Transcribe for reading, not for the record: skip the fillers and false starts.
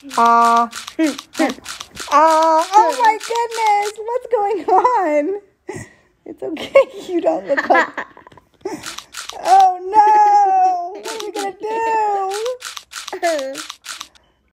Oh my goodness, what's going on? It's okay, you don't look up. Oh no, what are we gonna do?